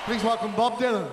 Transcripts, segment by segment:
Please welcome Bob Dylan.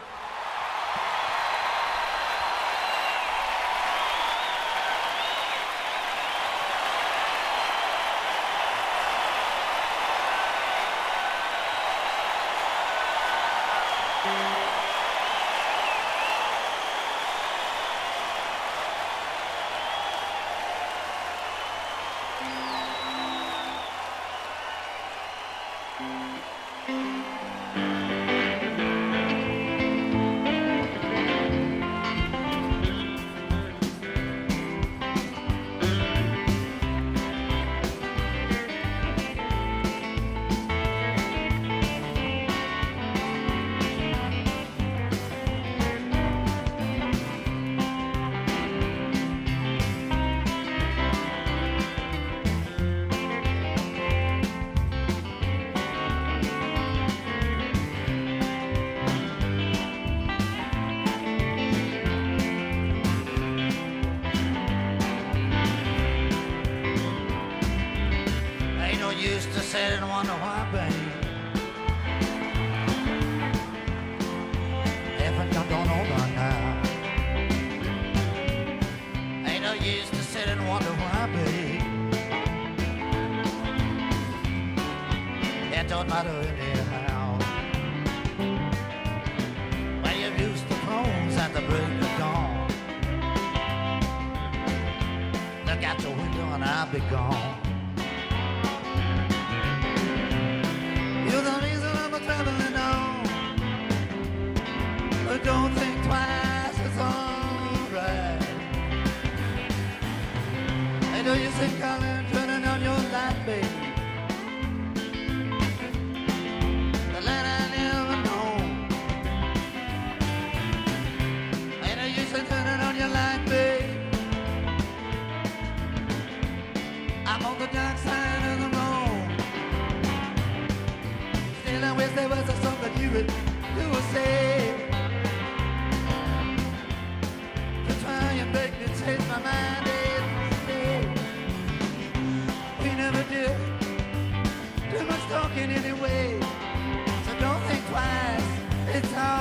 Used to sit and wonder why, babe, if I don't over now. Ain't no use to sit and wonder why, babe. It don't matter anyhow. When you've used the phones at the break of dawn, look out the window and I'll be gone. You're the reason I'm traveling on. But don't think twice, it's alright. I know you see color turning on your light, baby. The light I never know. I know you see turning on your light, baby. I'm on the dark side of the road. I wish there was a song that you would say to try and make me change my mind every day. We never did too much talking anyway, so don't think twice, it's all